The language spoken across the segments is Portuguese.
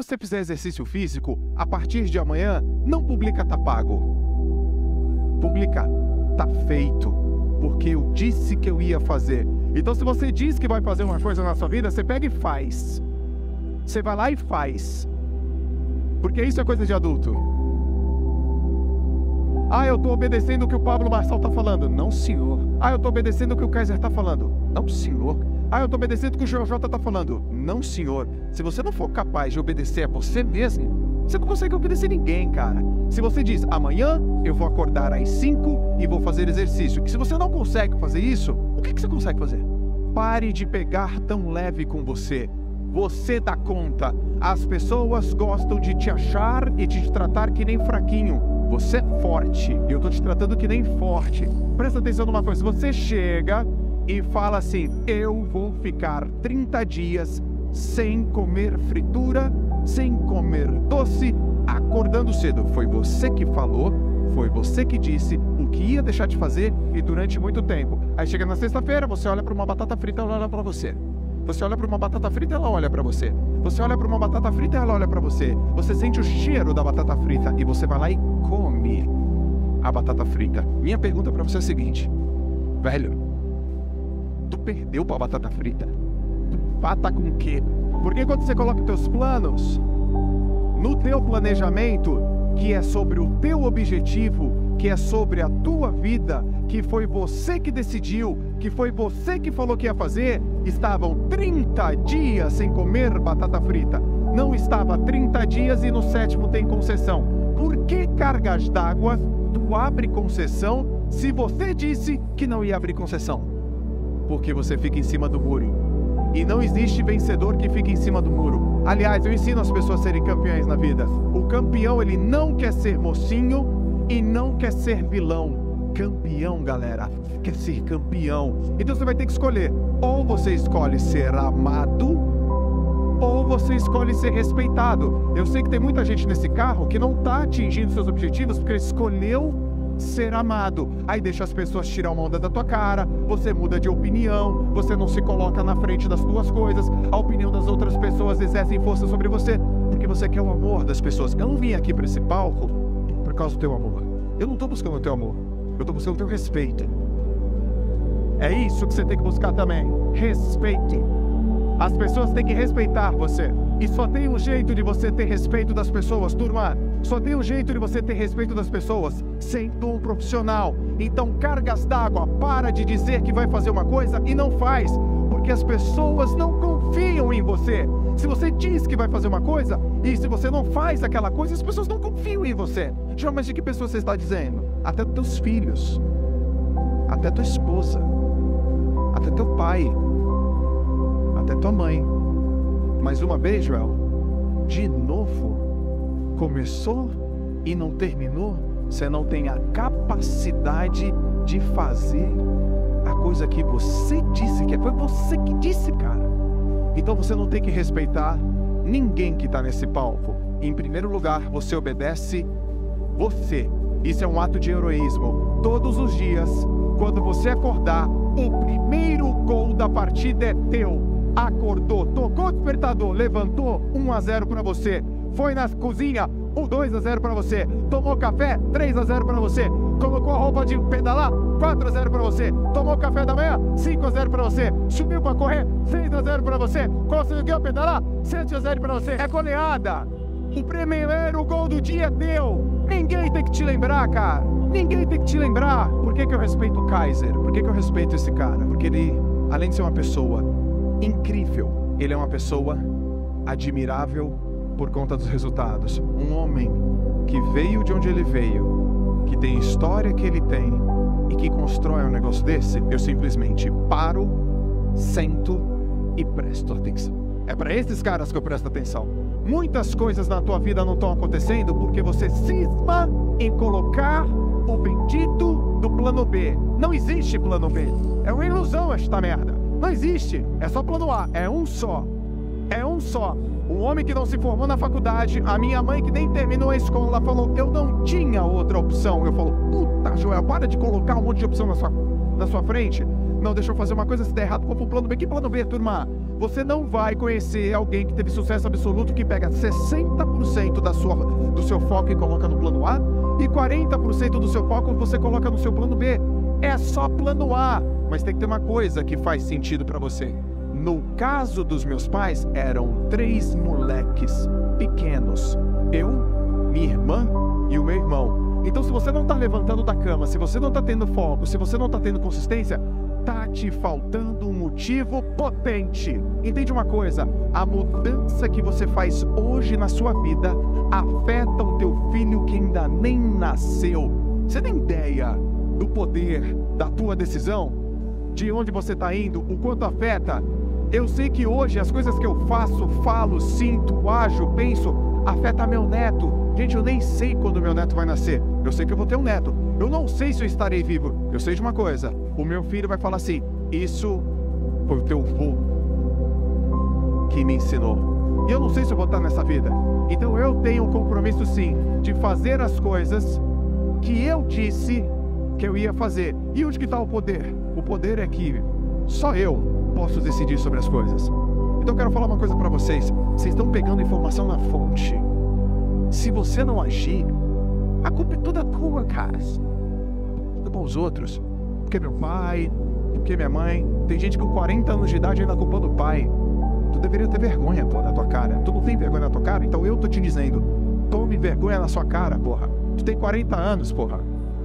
você fizer exercício físico, a partir de amanhã, não publica tá pago. Publica tá feito, porque eu disse que eu ia fazer. Então, se você diz que vai fazer uma coisa na sua vida, você pega e faz. Você vai lá e faz. Porque isso é coisa de adulto. Ah, eu estou obedecendo o que o Pablo Marçal está falando. Não, senhor. Ah, eu estou obedecendo o que o Kaiser está falando. Não, senhor. Ah, eu estou obedecendo o que o Jota está falando. Não, senhor. Se você não for capaz de obedecer a você mesmo, você não consegue obedecer ninguém, cara. Se você diz, amanhã eu vou acordar às 5 e vou fazer exercício. Que se você não consegue fazer isso, o que você consegue fazer? Pare de pegar tão leve com você. Você dá conta. As pessoas gostam de te achar e de te tratar que nem fraquinho. Você é forte. Eu tô te tratando que nem forte. Presta atenção numa coisa. Você chega e fala assim, eu vou ficar 30 dias sem comer fritura, sem comer doce, acordando cedo. Foi você que falou, foi você que disse o que ia deixar de fazer e durante muito tempo. Aí chega na sexta-feira, você olha para uma batata frita, ela olha para você. Você olha para uma batata frita, ela olha para você. Você olha para uma batata frita, ela olha para você. Você sente o cheiro da batata frita e você vai lá e come a batata frita. Minha pergunta para você é a seguinte, velho, tu perdeu pra batata frita? Tu pata com o quê? Porque quando você coloca os teus planos no teu planejamento, que é sobre o teu objetivo, que é sobre a tua vida, que foi você que decidiu, que foi você que falou que ia fazer, estavam 30 dias sem comer batata frita. Não estava 30 dias e no 7º tem concessão. Por que cargas d'água tu abre concessão se você disse que não ia abrir concessão? Porque você fica em cima do muro. E não existe vencedor que fique em cima do muro. Aliás, eu ensino as pessoas a serem campeões na vida. O campeão, ele não quer ser mocinho e não quer ser vilão. Campeão, galera, quer ser campeão. Então você vai ter que escolher. Ou você escolhe ser amado, ou você escolhe ser respeitado. Eu sei que tem muita gente nesse carro que não está atingindo seus objetivos porque escolheu ser amado. Aí deixa as pessoas tirar uma onda da tua cara, você muda de opinião, você não se coloca na frente das tuas coisas, a opinião das outras pessoas exercem força sobre você, porque você quer o amor das pessoas. Eu não vim aqui para esse palco por causa do teu amor. Eu não estou buscando o teu amor, eu estou buscando o teu respeito. É isso que você tem que buscar também, respeito. As pessoas têm que respeitar você. E só tem um jeito de você ter respeito das pessoas, turma. Só tem um jeito de você ter respeito das pessoas, sendo um profissional. Então, cargas d'água, para de dizer que vai fazer uma coisa e não faz, porque as pessoas não confiam em você. Se você diz que vai fazer uma coisa e se você não faz aquela coisa, as pessoas não confiam em você. Já, mas de que pessoa você está dizendo? Até dos teus filhos, até tua esposa, até teu pai, até tua mãe. Mais uma vez, Joel, de novo, começou e não terminou, você não tem a capacidade de fazer a coisa que você disse que é. Foi você que disse, cara. Então você não tem que respeitar ninguém que está nesse palco. Em primeiro lugar, você obedece você. Isso é um ato de heroísmo. Todos os dias, quando você acordar, o primeiro gol da partida é teu. Acordou, tocou o despertador, levantou, 1-0 para você. Foi na cozinha, 2-0 para você. Tomou café, 3-0 para você. Colocou a roupa de pedalar, 4-0 para você. Tomou café da manhã, 5-0 para você. Subiu para correr, 6-0 para você. Conseguiu pedalar, 7-0 para você. É goleada. O primeiro gol do dia é teu. Ninguém tem que te lembrar, cara. Ninguém tem que te lembrar. Por que eu respeito o Kaiser? Por que eu respeito esse cara? Porque ele, além de ser uma pessoa incrível, ele é uma pessoa admirável por conta dos resultados. Um homem que veio de onde ele veio, que tem a história que ele tem e que constrói um negócio desse, eu simplesmente paro, sento e presto atenção. É para esses caras que eu presto atenção. Muitas coisas na tua vida não estão acontecendo porque você cisma em colocar o bendito do plano B. Não existe plano B. É uma ilusão esta merda. Não existe. É só plano A. É um só. É um só. Um homem que não se formou na faculdade, a minha mãe que nem terminou a escola, falou, eu não tinha outra opção. Eu falo, puta, Joel, para de colocar um monte de opção na sua frente. Não, deixa eu fazer uma coisa, se der errado, compra um plano B. Que plano B, turma? Você não vai conhecer alguém que teve sucesso absoluto que pega 60% do seu foco e coloca no plano A e 40% do seu foco você coloca no seu plano B. É só plano A, mas tem que ter uma coisa que faz sentido para você. No caso dos meus pais, eram 3 moleques pequenos. Eu, minha irmã e o meu irmão. Então, se você não está levantando da cama, se você não está tendo foco, se você não está tendo consistência, tá te faltando um motivo potente. Entende uma coisa? A mudança que você faz hoje na sua vida afeta o teu filho que ainda nem nasceu. Você tem ideia do poder da tua decisão? De onde você está indo? O quanto afeta? Eu sei que hoje as coisas que eu faço, falo, sinto, ajo, penso, afeta meu neto. Gente, eu nem sei quando meu neto vai nascer. Eu sei que eu vou ter um neto. Eu não sei se eu estarei vivo. Eu sei de uma coisa. O meu filho vai falar assim: isso foi o teu vô que me ensinou. E eu não sei se eu vou estar nessa vida. Então eu tenho um compromisso sim, de fazer as coisas que eu disse que eu ia fazer. E onde que está o poder? O poder é que só eu posso decidir sobre as coisas. Então eu quero falar uma coisa para vocês. Vocês estão pegando informação na fonte. Se você não agir, a culpa é toda tua, cara. Culpa os outros. Porque meu pai, porque minha mãe. Tem gente com 40 anos de idade ainda culpando o pai. Tu deveria ter vergonha, pô, na tua cara. Tu não tem vergonha na tua cara? Então eu tô te dizendo, tome vergonha na sua cara, porra. Tu tem 40 anos, porra.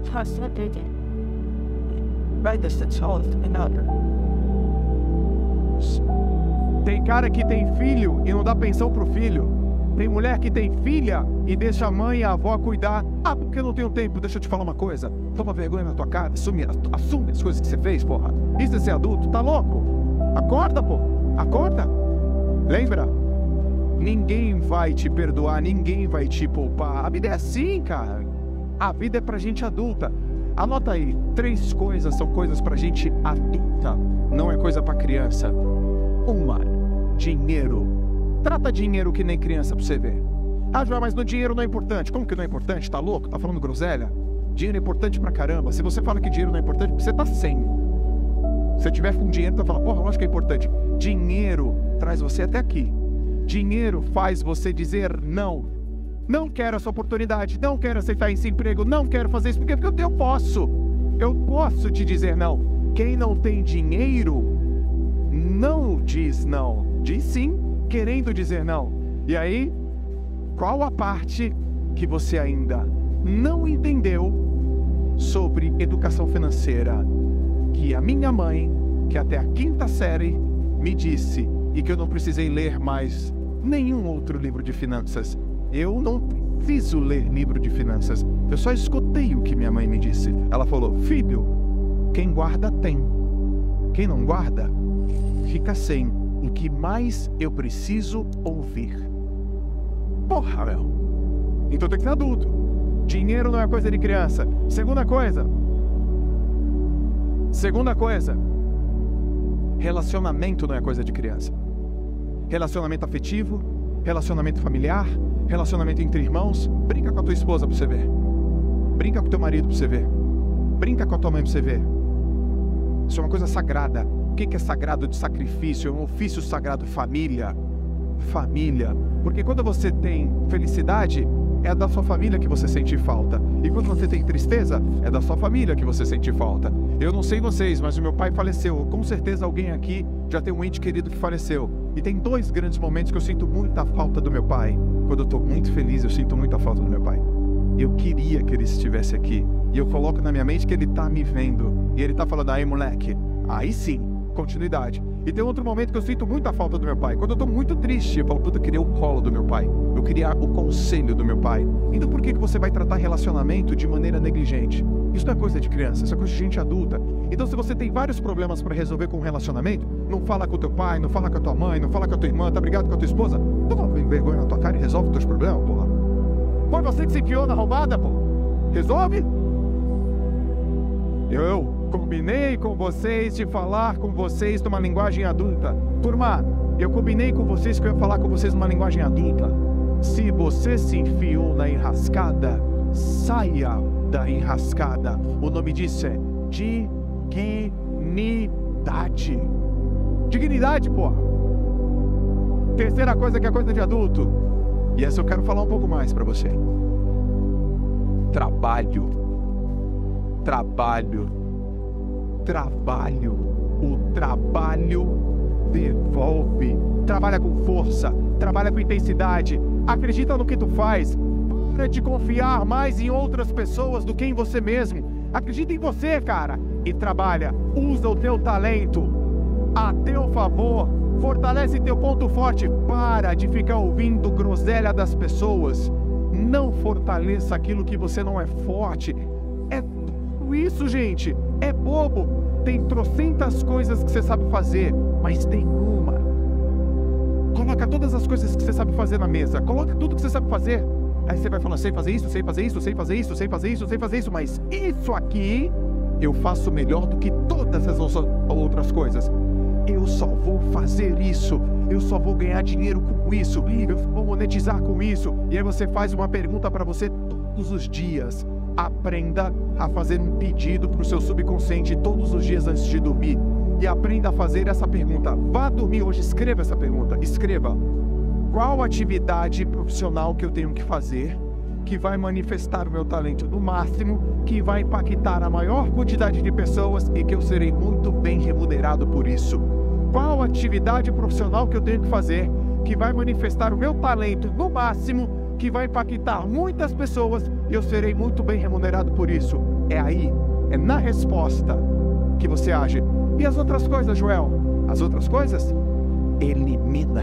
Tem cara que tem filho e não dá pensão pro filho. Tem mulher que tem filha e deixa a mãe e a avó cuidar. Ah, porque eu não tenho tempo. Deixa eu te falar uma coisa. Toma vergonha na tua cara. Assume as coisas que você fez, porra. Isso é ser adulto. Tá louco? Acorda, pô. Acorda. Lembra? Ninguém vai te perdoar. Ninguém vai te poupar. A vida é assim, cara. A vida é pra gente adulta. Anota aí. 3 coisas são coisas pra gente adulta. Não é coisa pra criança. 1. Dinheiro. Trata dinheiro que nem criança pra você ver. Ah, João, mas no dinheiro não é importante. Como que não é importante? Tá louco? Tá falando groselha? Dinheiro é importante pra caramba. Se você fala que dinheiro não é importante, você tá sem. Se você tiver com dinheiro, tu vai falar, porra, lógico que é importante. Dinheiro traz você até aqui. Dinheiro faz você dizer não. Não quero essa oportunidade. Não quero aceitar esse emprego. Não quero fazer isso. Porque eu posso. Eu posso te dizer não. Quem não tem dinheiro, não diz não. Diz sim, querendo dizer não. E aí, qual a parte que você ainda não entendeu sobre educação financeira? Que a minha mãe, que até a 5ª série, me disse, e que eu não precisei ler mais nenhum outro livro de finanças. Eu não preciso ler livro de finanças. Eu só escutei o que minha mãe me disse. Ela falou, filho, quem guarda tem. Quem não guarda, fica sem. O que mais eu preciso ouvir? Porra, meu. Então tem que ser adulto. Dinheiro não é coisa de criança. Segunda coisa. Relacionamento não é coisa de criança. Relacionamento afetivo, relacionamento familiar, relacionamento entre irmãos. Brinca com a tua esposa pra você ver. Brinca com o teu marido pra você ver. Brinca com a tua mãe pra você ver. Isso é uma coisa sagrada. O que é sagrado de sacrifício? É um ofício sagrado. Família. Família. Porque quando você tem felicidade, é da sua família que você sente falta. E quando você tem tristeza, é da sua família que você sente falta. Eu não sei vocês, mas o meu pai faleceu. Com certeza alguém aqui já tem um ente querido que faleceu. E tem 2 grandes momentos que eu sinto muita falta do meu pai. Quando eu estou muito feliz, eu sinto muita falta do meu pai. Eu queria que ele estivesse aqui. E eu coloco na minha mente que ele está me vendo. E ele está falando, aí moleque, aí sim. Continuidade. E tem outro momento que eu sinto muita falta do meu pai. Quando eu tô muito triste, eu falo, puta, eu queria o colo do meu pai. Eu queria o conselho do meu pai. Então por que você vai tratar relacionamento de maneira negligente? Isso não é coisa de criança, isso é coisa de gente adulta. Então se você tem vários problemas para resolver com um relacionamento, não fala com o teu pai, não fala com a tua mãe, não fala com a tua irmã, tá brigado com a tua esposa, toma vergonha na tua cara e resolve os teus problemas, porra. Foi você que se enfiou na roubada, pô. Resolve? Eu combinei com vocês de falar com vocês numa linguagem adulta. Turma, eu combinei com vocês que eu ia falar com vocês numa linguagem adulta. Se você se enfiou na enrascada, saia da enrascada. O nome disso é dignidade. dignidade. Dignidade, porra. Terceira coisa que é coisa de adulto. E essa eu quero falar um pouco mais pra você. Trabalho. Trabalho. Trabalho. O trabalho devolve. Trabalha com força. Trabalha com intensidade. Acredita no que tu faz. Para de confiar mais em outras pessoas do que em você mesmo. Acredita em você, cara. E trabalha. Usa o teu talento a teu favor. Fortalece teu ponto forte. Para de ficar ouvindo groselha das pessoas. Não fortaleça aquilo que você não é forte. É tudo isso, gente. É bobo. Tem trocentas coisas que você sabe fazer, mas tem uma. Coloca todas as coisas que você sabe fazer na mesa. Coloca tudo que você sabe fazer. Aí você vai falar, sei fazer isso, sei fazer isso, sei fazer isso, sei fazer isso, sei fazer isso. Mas isso aqui eu faço melhor do que todas as outras coisas. Eu só vou fazer isso. Eu só vou ganhar dinheiro com isso. Eu vou monetizar com isso. E aí você faz uma pergunta para você todos os dias. Aprenda a fazer um pedido para o seu subconsciente todos os dias antes de dormir. E aprenda a fazer essa pergunta. Vá dormir hoje, escreva essa pergunta. Escreva. Qual atividade profissional que eu tenho que fazer que vai manifestar o meu talento no máximo, que vai impactar a maior quantidade de pessoas e que eu serei muito bem remunerado por isso? Qual atividade profissional que eu tenho que fazer que vai manifestar o meu talento no máximo, que vai impactar muitas pessoas e eu serei muito bem remunerado por isso? É aí, é na resposta que você age. E as outras coisas, Joel? As outras coisas? Elimina.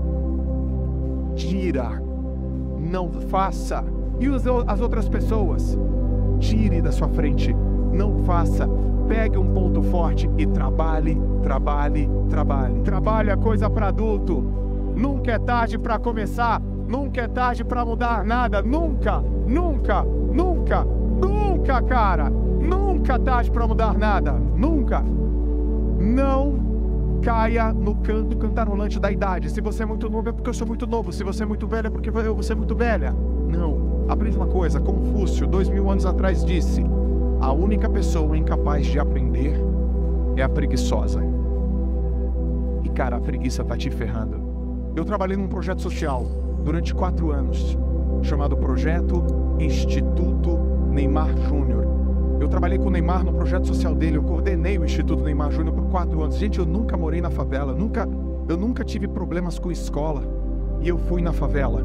Tira. Não faça. E as outras pessoas? Tire da sua frente. Não faça. Pegue um ponto forte e trabalhe, trabalhe, trabalhe. Trabalhe é coisa para adulto. Nunca é tarde para começar. Nunca é tarde para mudar nada. Nunca, nunca, nunca, nunca, cara. Nunca é tarde para mudar nada. Nunca. Não caia no canto cantarolante da idade. Se você é muito novo é porque eu sou muito novo. Se você é muito velho é porque eu vou ser muito velha. Não. Aprenda uma coisa. Confúcio, 2000 anos atrás, disse: a única pessoa incapaz de aprender é a preguiçosa. E cara, a preguiça tá te ferrando. Eu trabalhei num projeto social durante 4 anos, chamado Projeto Instituto Neymar Júnior. Eu trabalhei com o Neymar no projeto social dele. Eu coordenei o Instituto Neymar Júnior por 4 anos. Gente, eu nunca morei na favela. Eu nunca tive problemas com escola. E eu fui na favela.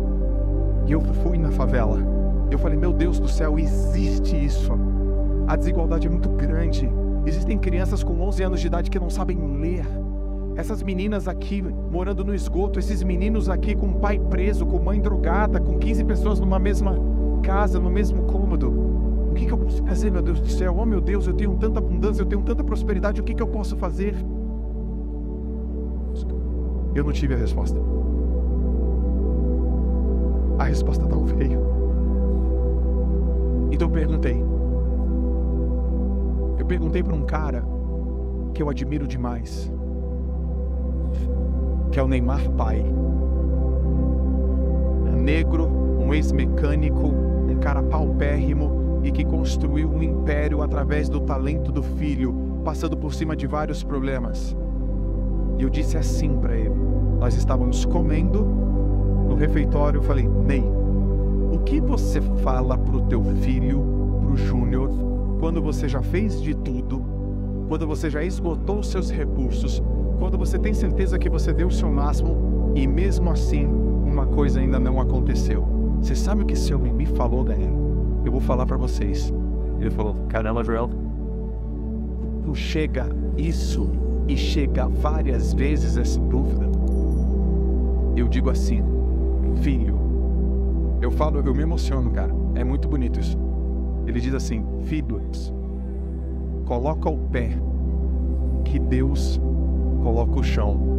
Eu falei, meu Deus do céu, existe isso. A desigualdade é muito grande. Existem crianças com 11 anos de idade que não sabem ler. Essas meninas aqui morando no esgoto. Esses meninos aqui com pai preso, com mãe drogada, com 15 pessoas numa mesma casa, no mesmo cômodo. O que eu posso fazer, meu Deus do céu? Oh, meu Deus, eu tenho tanta abundância, eu tenho tanta prosperidade. O que eu posso fazer? Eu não tive a resposta. A resposta não veio. Então eu perguntei para um cara que eu admiro demais, que é o Neymar pai. Negro, um ex-mecânico, um cara paupérrimo e que construiu um império através do talento do filho, passando por cima de vários problemas. E eu disse assim para ele. Nós estávamos comendo no refeitório. Eu falei, Ney, o que você fala pro teu filho, pro Júnior, quando você já fez de tudo, quando você já esgotou os seus recursos, quando você tem certeza que você deu o seu máximo e mesmo assim uma coisa ainda não aconteceu? Você sabe o que esse homem me falou, Daniel? Eu vou falar para vocês. Ele falou, caramba, Joel, tu chega isso e chega várias vezes essa dúvida. Eu digo assim, filho, eu me emociono, cara, é muito bonito isso. Ele diz assim, filhos, coloca o pé, que Deus coloca o chão.